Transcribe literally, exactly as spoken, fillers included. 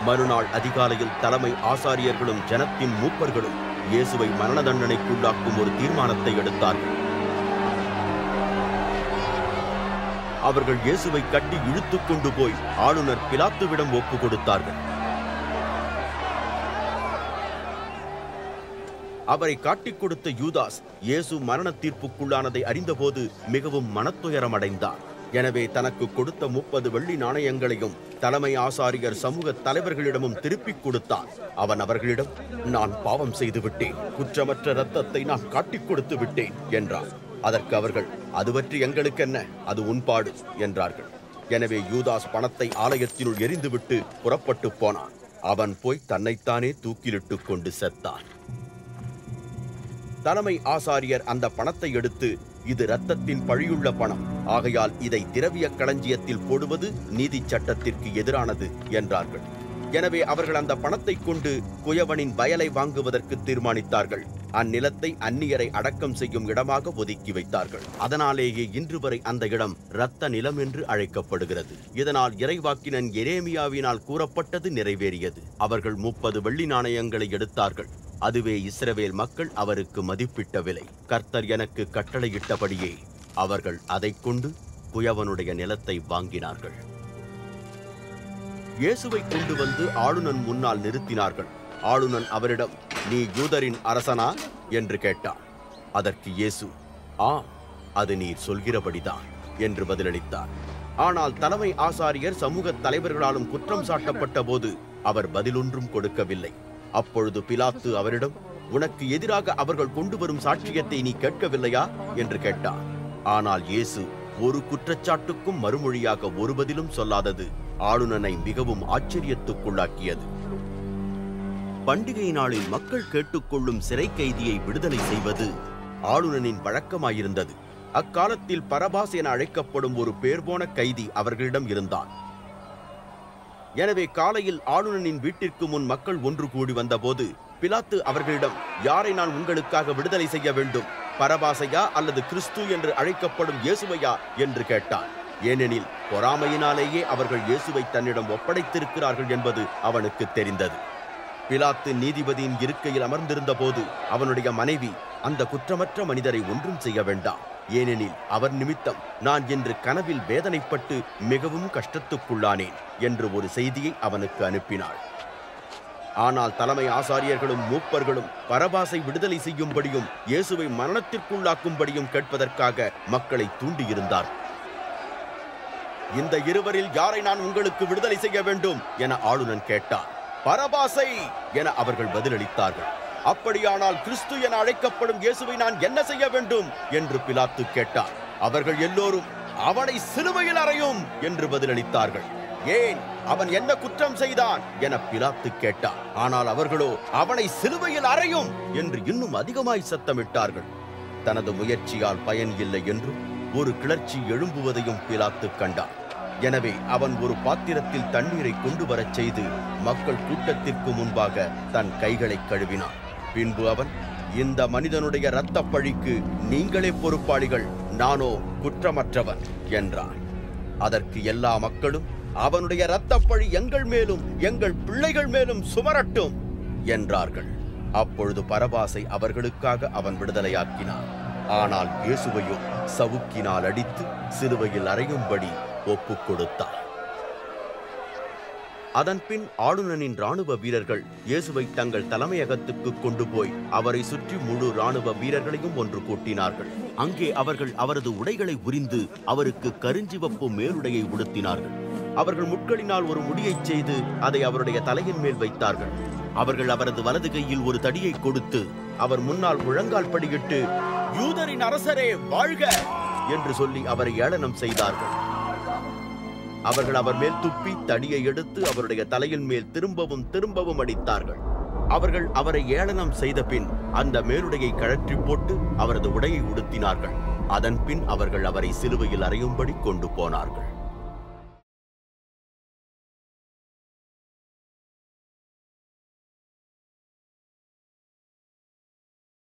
மறுநாள் அதிகாலையில் தலைமை ஆசாரியர்களும் ஜனத்தின் மூப்பர்களும் இயேசுவை மரண தண்டனைக்குள்ளாக்கும் ஒரு தீர்மானத்தை எடுத்தார்கள். அவர்கள் இயேசுவை கட்டி இழுத்துக் கொண்டு போய் ஆளுநர் பிலாத்துவிடம் ஒப்பு கொடுத்தார்கள். அவரை காட்டிக் கொடுத்த யூதாஸ் இயேசு மரண தீர்ப்புக்குள்ளானதை அறிந்தபோது மிகவும் மனத்துயரமடைந்தார். எனவே தனக்கு கொடுத்த முப்பது வெள்ளி நாணயங்களையும் தலைமை ஆசாரியர் சமூக தலைவர்களிடமும் திருப்பிக் கொடுத்தான். அவன் அவர்களிடம், நான் பாவம் செய்து விட்டேன், குற்றமற்ற இரத்தத்தை நான் காட்டிக் கொடுத்து விட்டேன் என்றார். அதற்கு அவர்கள், அது பற்றி எங்களுக்கு என்ன, அது உன்பாடு என்றார்கள். எனவே யூதாஸ் பணத்தை ஆலயத்தினுள் எரிந்துவிட்டு புறப்பட்டு போனான். அவன் போய் தன்னைத்தானே தூக்கிலிட்டுக் கொண்டு செத்தான். தலைமை ஆசாரியர் அந்த பணத்தை எடுத்து, இது இரத்தத்தின் பழியுள்ள பணம், ஆகையால் இதை திரவிய களஞ்சியத்தில் போடுவது நீதி சட்டத்திற்கு எதிரானது என்றார்கள். எனவே அவர்கள் அந்த பணத்தை கொண்டு குயவனின் வயலை வாங்குவதற்கு தீர்மானித்தார்கள். அந்நிலத்தை அந்நியரை அடக்கம் செய்யும் இடமாக ஒதுக்கி வைத்தார்கள். அதனாலேயே இன்று வரை அந்த இடம் இரத்த நிலம் என்று அழைக்கப்படுகிறது. இதனால் இறைவாக்கினன் எரேமியாவினால் கூறப்பட்டது நிறைவேறியது. அவர்கள் முப்பது வெள்ளி நாணயங்களை எடுத்தார்கள். அதுவே இஸ்ரவேல் மக்கள் அவருக்கு மதிப்பிட்ட விலை. கர்த்தர் எனக்கு கட்டளையிட்டபடியே அவர்கள் அதை கொண்டு குயவனுடைய நிலத்தை வாங்கினார்கள். இயேசுவை கொண்டு வந்து ஆளுநன் முன்னால் நிறுத்தினார்கள். ஆளுநன் அவரிடம், நீ யூதரின் அரசனா என்று கேட்டார். அதற்கு இயேசு, ஆம், அது நீர் சொல்கிறபடிதான் என்று பதிலளித்தார். ஆனால் தலைமை ஆசாரியர் சமூக தலைவர்களாலும் குற்றம் சாட்டப்பட்ட போது அவர் பதிலொன்றும் கொடுக்கவில்லை. அப்பொழுது பிலாத்து அவரிடம், உனக்கு எதிராக அவர்கள் கொண்டு வரும் சாட்சியத்தை நீ கேட்கவில்லையா என்று கேட்டார். ஆனால் இயேசு ஒரு குற்றச்சாட்டுக்கும் மறுமொழியாக ஒரு பதிலும் சொல்லாதது ஆளுநனை மிகவும் ஆச்சரியத்துக்குள்ளாக்கியது. பண்டிகை நாளில் மக்கள் கேட்டுக்கொள்ளும் சிறை கைதியை விடுதலை செய்வது ஆளுநனின் வழக்கமாயிருந்தது. அக்காலத்தில் பரபாஸ் என அழைக்கப்படும் ஒரு பேர்போன கைதி அவர்களிடம் இருந்தான். எனவே காலையில் ஆளுநனின் வீட்டிற்கு முன் மக்கள் ஒன்று கூடி வந்தபோது பிலாத்து அவர்களிடம், யாரை நான் உங்களுக்காக விடுதலை செய்ய வேண்டும், பரபாசையா அல்லது கிறிஸ்து என்று அழைக்கப்படும் இயேசுவையா என்று கேட்டான். ஏனெனில் பொறாமையினாலேயே அவர்கள் இயேசுவை தன்னிடம் ஒப்படைத்திருக்கிறார்கள் என்பது அவனுக்கு தெரிந்தது. பிலாத்து நீதிபதியின் இருக்கையில் அமர்ந்திருந்த போது அவனுடைய மனைவி, அந்த குற்றமற்ற மனிதரை ஒன்றும் செய்ய வேண்டாம், ஏனெனில் அவர் நிமித்தம் நான் இன்று கனவில் வேதனைப்பட்டு மிகவும் கஷ்டத்துக்குள்ளானேன் என்று ஒரு செய்தியை அவனுக்கு அனுப்பினாள். ஆனால் தலைமை ஆசாரியர்களும் மூப்பர்களும் பரபாசை விடுதலை செய்யும்படியும் இயேசுவை மரணத்திற்குள்ளாக்கும்படியும் கேட்பதற்காக மக்களை தூண்டியிருந்தார். இந்த இருவரில் யாரை நான் உங்களுக்கு விடுதலை செய்ய வேண்டும் என ஆளுநன் கேட்டார். பரபாசை என அவர்கள் பதிலளித்தார்கள். அப்படியானால் கிறிஸ்து என அழைக்கப்படும் இயேசுவை நான் என்ன செய்ய வேண்டும் என்று பிலாத்து கேட்டார். அவர்கள் எல்லோரும், அவனை சிலுவையில் அறையும் என்று பதிலளித்தார்கள். ஏன், அவன் என்ன குற்றம் செய்தான் என பிலாத்து கேட்டார். ஆனால் அவர்களோ, அவனை சிலுவையில் அறையும் என்று இன்னும் அதிகமாய் சத்தமிட்டார்கள். தனது முயற்சியால் பயன் இல்லை என்றும் ஒரு கிளர்ச்சி எழும்புவதையும் பிலாத்து கண்டார். எனவே அவன் ஒரு பாத்திரத்தில் தண்ணீரை கொண்டு வரச் செய்து மக்கள் கூட்டத்திற்கு முன்பாக தன் கைகளை கழுவினான். பின்பு அவன், இந்த மனிதனுடைய இரத்த பழிக்கு நீங்களே பொறுப்பாளிகள், நானோ குற்றமற்றவன் என்றான். அதற்கு எல்லா மக்களும், அவனுடைய இரத்த பழி எங்கள் மேலும் எங்கள் பிள்ளைகள் மேலும் சுமரட்டும் என்றார்கள். அப்பொழுது பரபாசை அவர்களுக்காக அவன் விடுதலையாக்கினான். ஆனால் இயேசுவையோ சவுக்கினால் அடித்து சிலுவையில் அறையும்படி ஒப்புக் கொடுத்தார். அதன்பின் ஆளுநனின் ராணுவ வீரர்கள் இயேசுவை தங்கள் தலைமையகத்துக்கு கொண்டு போய் அவரை சுற்றி முழு ராணுவ வீரர்களையும் ஒன்று கூட்டினார்கள். அங்கே அவர்கள் அவரது உடைகளை உரிந்து அவருக்கு கருஞ்சிவப்பு மேலுடையை உடுத்தினார்கள். அவர்கள் முட்களினால் ஒரு முடியைச் செய்து அதை அவருடைய தலையின் மேல் வைத்தார்கள். அவர்கள் அவரது வலது கையில் ஒரு தடியை கொடுத்து அவர் முன்னால் முழங்கால் படியிட்டு, யூதரின் அரசரே வாழ்க என்று சொல்லி அவரை ஏளனம் செய்தார்கள். அவர்கள் அவர் மேல் துப்பி தடியை எடுத்து அவருடைய தலையின் மேல் திரும்பவும் திரும்பவும் அடித்தார்கள். அவர்கள் அவரை ஏளனம் செய்த பின் அந்த மேலுடையை கழற்றி போட்டு அவரது உடையை உடுத்தினார்கள். அதன் பின் அவர்கள் அவரை சிலுவையில் அறையும்படி கொண்டு போனார்கள்.